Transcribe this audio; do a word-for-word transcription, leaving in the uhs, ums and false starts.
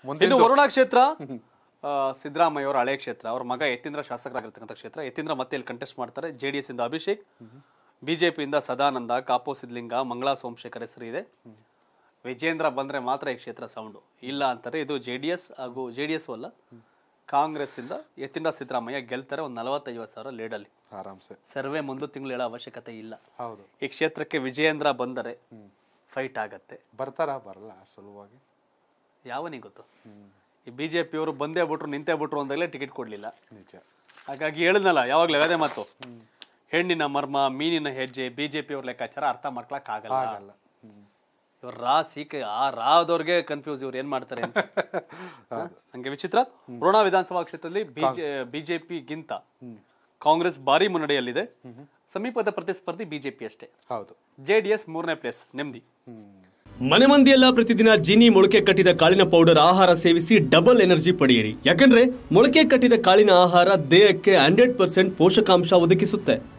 ಇನ್ನು ವರುಣಾ ಕ್ಷೇತ್ರ ಸಿದ್ದರಾಮಯ್ಯ ಅವರ ಹಳೆ ಕ್ಷೇತ್ರ. ಅವ್ರ ಮಗ ಯತೀಂದ್ರ ಶಾಸಕರಾಗಿರ್ತಕ್ಕಂಥ ಕ್ಷೇತ್ರ. ಯತೀಂದ್ರ ಮತ್ತೆ ಇಲ್ಲಿ ಕಂಟೆಸ್ಟ್ ಮಾಡ್ತಾರೆ. ಜೆಡಿಎಸ್ ಇಂದ ಅಭಿಷೇಕ್, ಬಿಜೆಪಿಯಿಂದ ಸದಾನಂದ, ಕಾಪು ಸಿದ್ಲಿಂಗ, ಮಂಗಳಾ ಸೋಮಶೇಖರ್ ಹೆಸರು ಇದೆ. ವಿಜೇಂದ್ರ ಬಂದ್ರೆ ಮಾತ್ರ ಈ ಕ್ಷೇತ್ರ ಸೌಂಡು, ಇಲ್ಲ ಅಂತಾರೆ. ಇದು ಜೆಡಿಎಸ್ ಹಾಗೂ ಜೆಡಿಎಸ್ ಅಲ್ಲ, ಕಾಂಗ್ರೆಸ್ ಇಂದ ಯತೀಂದ್ರ ಸಿದ್ದರಾಮಯ್ಯ ಗೆಲ್ತಾರೆ ಒಂದು ನಲವತ್ತೈವತ್ತು ಸಾವಿರ ಲೀಡಲ್ಲಿ ಆರಾಮ್ಸೆ. ಸರ್ವೆ ಮುಂದೆ ತಿಂಗಳು ಹೇಳೋ ಅವಶ್ಯಕತೆ ಇಲ್ಲ. ಹೌದು, ಈ ಕ್ಷೇತ್ರಕ್ಕೆ ವಿಜಯೇಂದ್ರ ಬಂದರೆ ಫೈಟ್ ಆಗತ್ತೆ. ಬರ್ತಾರ ಬರಲ್ಲ ಸುಲಭವಾಗಿ ಯಾವನಿಗೆ ಗೊತ್ತು. ಈ ಬಿಜೆಪಿ ಅವರು ಬಂದೇ ಬಿಟ್ರು ನಿಂತೇ ಬಿಟ್ರು ಅಂದಾಗಲೇ ಟಿಕೆಟ್ ಕೊಡ್ಲಿಲ್ಲ. ನಿಜ. ಹಾಗಾಗಿ ಹೇಳಿದ್ನಲ್ಲ ಯಾವಾಗ್ಲೂ ಅದೇ ಮಾತು, ಹೆಣ್ಣಿನ ಮರ್ಮ ಮೀನಿನ ಹೆಜ್ಜೆ. ಬಿಜೆಪಿ ಅವ್ರ ಲೆಕ್ಕಾಚಾರ ಅರ್ಥ ಮಾಡ್ಕೊಳಕ್ ಆಗಲ್ಲ. ಇವ್ರ ರಾ ಸೀಕ ಆ ರಾದವ್ರಿಗೆ ಕನ್ಫ್ಯೂಸ್, ಇವ್ರು ಏನ್ ಮಾಡ್ತಾರೆ ಅಂತ. ಹಂಗೆ ವಿಚಿತ್ರ. ವರುಣಾ ವಿಧಾನಸಭಾ ಕ್ಷೇತ್ರದಲ್ಲಿ ಬಿಜೆಪಿಗಿಂತ ಕಾಂಗ್ರೆಸ್ ಭಾರಿ ಮುನ್ನಡೆಯಲ್ಲಿದೆ. ಸಮೀಪದ ಪ್ರತಿಸ್ಪರ್ಧಿ ಬಿಜೆಪಿ ಅಷ್ಟೇ. ಹೌದು. ಜೆಡಿಎಸ್ ಮೂರನೇ ಪ್ಲೇಸ್, ನೆಮ್ಮದಿ. ಮನೆ ಮಂದಿಯೆಲ್ಲ ಪ್ರತಿದಿನ ಜೀನಿ ಮೊಳಕೆ ಕಟ್ಟಿದ ಕಾಳಿನ ಪೌಡರ್ ಆಹಾರ ಸೇವಿಸಿ ಡಬಲ್ ಎನರ್ಜಿ ಪಡೆಯಿರಿ. ಯಾಕಂದ್ರೆ ಮೊಳಕೆ ಕಟ್ಟಿದ ಕಾಳಿನ ಆಹಾರ ದೇಹಕ್ಕೆ ಹಂಡ್ರೆಡ್ ಪರ್ಸೆಂಟ್ ಪೋಷಕಾಂಶ ಒದಗಿಸುತ್ತೆ.